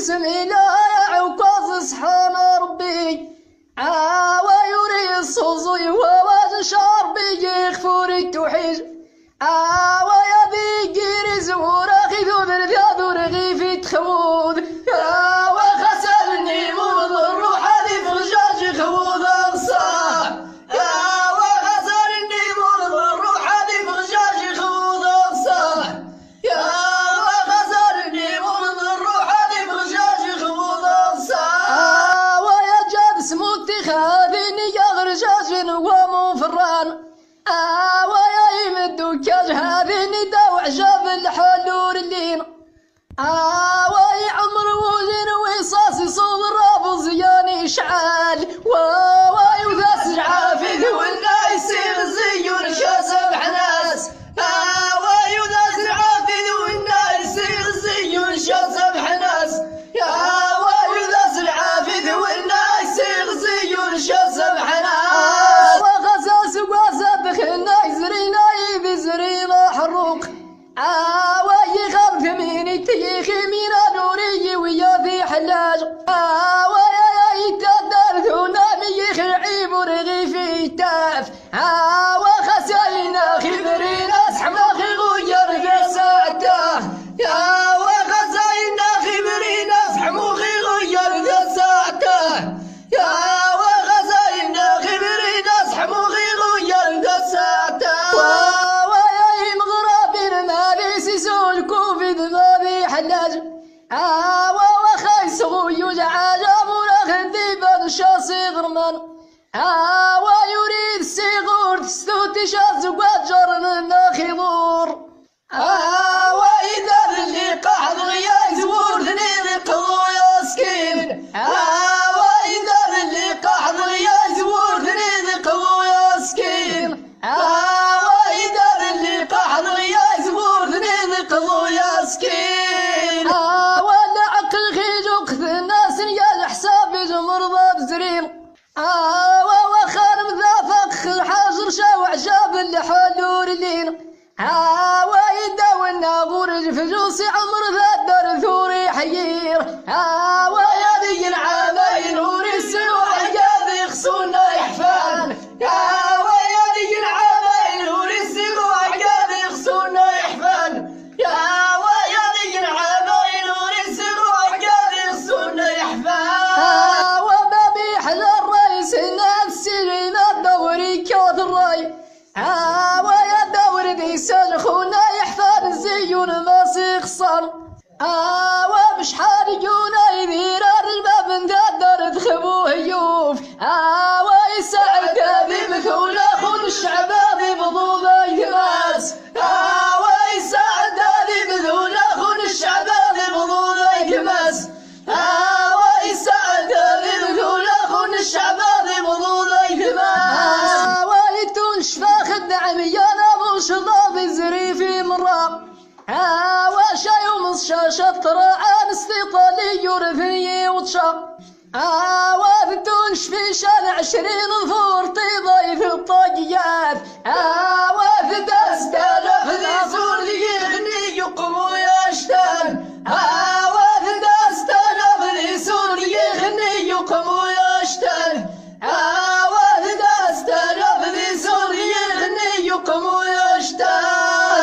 بسم الله عكاظ سبحان ربي ويري الصوصي وواز شربي يغفر التوحيد ويبي جيري زورا خذو بالذات ورغيفي تخوض وغسلني مرض الروح هذه فرجاج خوض الصاح وغسلني مرض الروح هذه فرجاج خوض الصاح وغسلني مرض الروح هذه فرجاج خوض الصاح ويا جاد اسمو اتخاذني يا غرجاج ومفران ويا يمدو كاج هذه ندى وعجاب الحلور اللين ويا عمر وزن وصاصي صوب الراب زياني شعال ويا وذا سعافي والناس يغزي ونشاسب حناس ويا وذا سعافي والناس يغزي ونشاسب حناس ويا وذا سعافي والناس يغزي ونشاسب حناس وغزاس وغزاب خنا يزرينا يبزرينا حروق ويخاف ميني تيخي مينا نوري ويا في حلاج ويا يتدار ذونا ميخي عيب ورغي في تاف وخساينا خبرينا سحماخي غير في ساعته وخساينا خبرينا سحموخي غير في ساعته وخساينا خبرينا سحموخي غير في ساعته حلاج وخايس غيوج عجب ورغندي بدشا صغرمان ويريد الصغور تستوتي شاز وجرن النخيضور وإذا اللي قاعد غيا زور ثنين قضو يا سكين وإذا اللي قاعد غيا زور ثنين قضو يا سكين وإذا اللي قاعد غيا زور ثنين قضو يا سكين ولا عقل خيجوك الناس يا الحساب مرضى بزرين وخارم ذا فخ الحاجر شاو عجاب الحلور لين ويدا والناغور الفجوسي عمر ذا دار ثوري حيير ويا ذي العامين وري السلوع قاعد يخصونا يحفان ويا ذي العامين وري السلوع قاعد يخصونا يحفان ويا ذي العامين وري السلوع قاعد يخصونا يحفان وبابي حل الرئيس نفسي ما دوري كود الراي ويا دور ذي سلخونا يحفان الزيون ما سيخسر وبشحال يونا يدير الباب ندار تخبو هيوف ويسعد ذي مثولا خذ الشعب ذي بضوض يتماس ويسعد ذي مثولا خذ الشعب ذي بضوض يتماس ويسعد ذي مثولا خذ الشعب ذي بضوض يتماس ويتنشفى خدع ميانا مرشضا بزري في مرام وشاي ومصشاشة طرعان استيطالي يورثني وطشا وتنشفي شان 20 ظهور طيبي في الطاقيات وثدا 6000 ذي زور يغني يقم ويشتان وثدا 6000 ذي زور يغني يقم ويشتان وثدا 6000 ذي زور يغني يقم ويشتان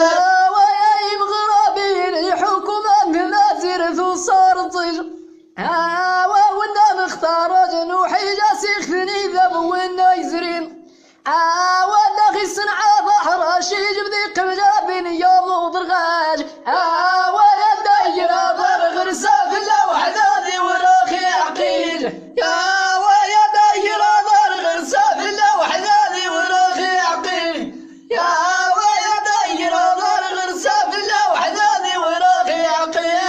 صار طير وانا مختار جنوحي جاسي خذني ذب وانا يزرين وانا غيسن عظهر شي جبدي قبل يوم وضرغاج وانا داير ضر غرسا في اللوحة ذي وراخي عقيل ويا داير ضر غرسا في اللوحة ذي وراخي عقيل ويا داير ضر غرسا في اللوحة ذي وراخي عقيل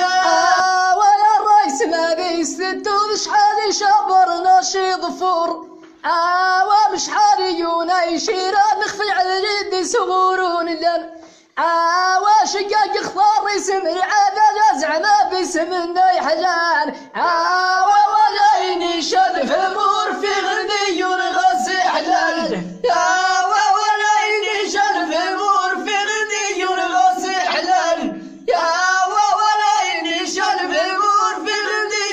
ما بيستو شحال شابر ناشي ظفور ومش حاليونا يشيرا نخفي على الجد سغورون لن وشقاق اخضار يسمر عادا زعما باسمنا يحلان ولا ينشد في مور في غردي ورغسي حلال ولا ينشد في مور في غردي ورغسي حلال ولا ينشد في مور في غردي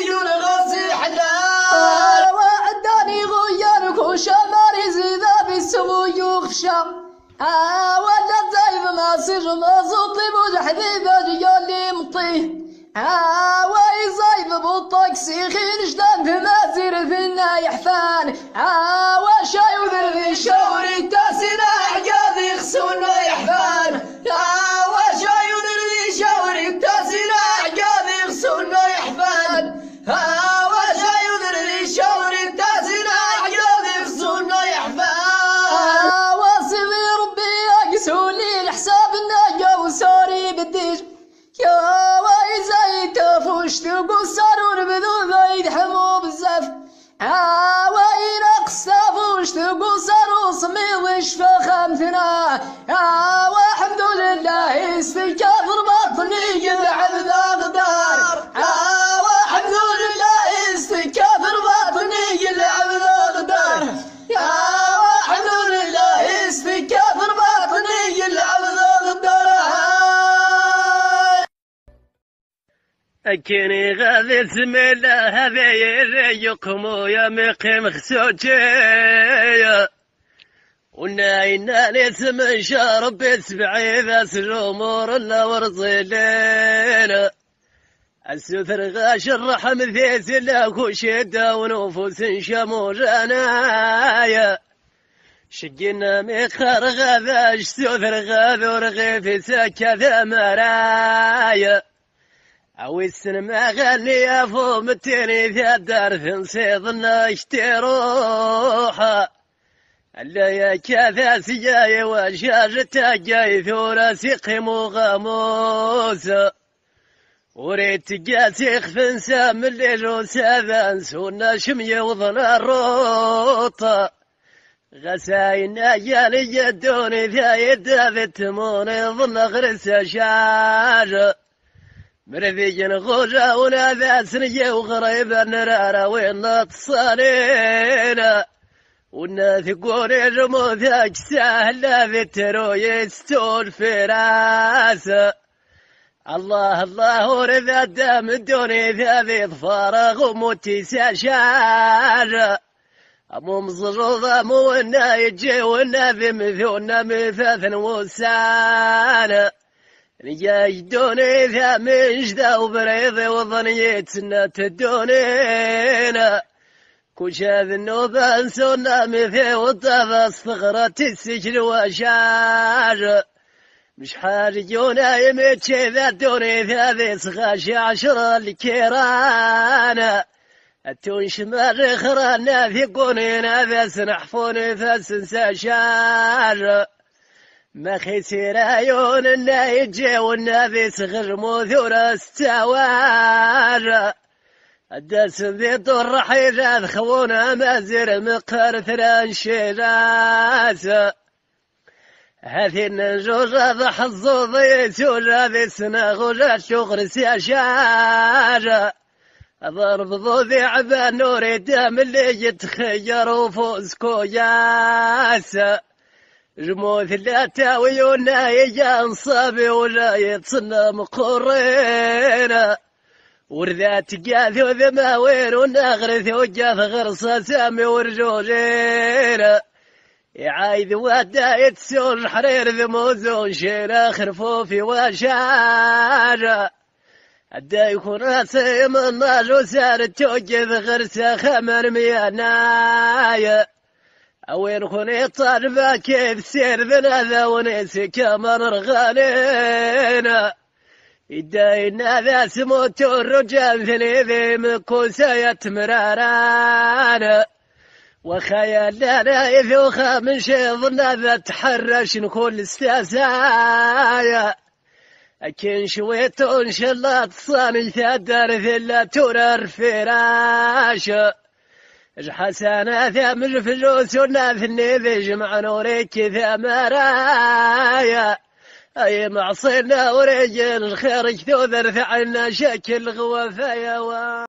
جماز الطيب وجحدي باجي مطيه ويزايد بالطاكسي خين جدان في مازير في النايح فان وشاي وذرذي شاوري تاسنا عقاذي خسونا يحفان وشاي وذرذي شاوري تاسنا عقاذي خسونا يحفان وشاي وذرذي شاوري تاسنا عقاذي خسونا يحفان وصفي ربي يقسولي الحساب الناجا وسوري بالديج يا ويزايد تفوش تقصر ونبذو ذايد حمو بزاف وين اقصافوش تقصر وصميض شفا خامثنا والحمد لله استكاثر بطني يذعب ذا غدار والحمد لله استكاثر بطني يلعب ذا غدار والحمد لله استكاثر بطني يلعب ذا غدار أكيني غادي زميلة هذا يريكم ويا مقيم خسوتي وناينا نسم شارب بسبعي ذاس الأمور إلا ورزيلين السثر غاش الرحم ذيس لك شدة ونفوس شموجانا شقنا مخر غاذا سثر غاذا ورغيف سكة مرايا عويسن ما غني افوم التاني ذا الدار نصيدنا اشتروحا الا يا كذا سجاي وشاجة جاي ثورة سقم وغموس وريت قاسي خفنسا من اللي جوسا ذانسونا شمي وظنا الروطة غساينا يالي يدوني ذا يدا ذتموني ظن غرسا شاجة مرذيجن غوجا وناذا سنجي وغريبا نرارا وين تصالينا والناس قولي رموذاك سهلا في الترو يستول في راسه الله الله ورذا دام الدوني ذا فارغ وموتي ساشاجة أمو مزروضة مو إنا يجي وإنا في مثونا مثاثن وسانة رجاج دوني ذا مجدة وبريضي وظنيت سنة الدونينا كوش هذا النوبة انسونا مثي والطفى صغرة السجن وشاجة مش حارجونا يمتشي ذا دوني ذا ذي صغاشي 10 الكيرانا التون شمال خرانا في قونينا ذا سنحفوني ذا سنسا شاجة ما خسر عيون النايجي والنبي صغر موثورة استوار الدس ذي ضر حيجاد خونا مازر مقر ثران شراسة هذه النجوجة ذا حظو ضي سوجة ذي سناغوجة شغر سياشارة ضرب ضوذي عبا نوري دام اللي يتخير وفوزكو ياسة جموث لا تاويونا يجا انصابي ولا يتصنى مقرينا ورذات قاثو ذماوين ونغرث وجاث غرصة سامي ورجوجينا يعايذ وادا يتسون حرير ذموزون شينا خرفوفي وشارة أدا يكون راسي من ناجو سار توجذ غرسة خمر ميانايا أوين خوني طالبا كيف سير ذا ونسي كمان رغالينا إداينا ذا سموت الرجال ذني ذي مكوسا يتمرارانا وخيال لنا يذوخا من شيضنا ذا تحرش نكون استاسايا أكين شويت إن شاء الله تصاني ثادر ذلا تورر فراشا حسنا ثامر فلوس وناثني ذي جمع نوريك ذا مرايا أي معصينا ورجل الخير كثوذر فعلنا شكل غوافايا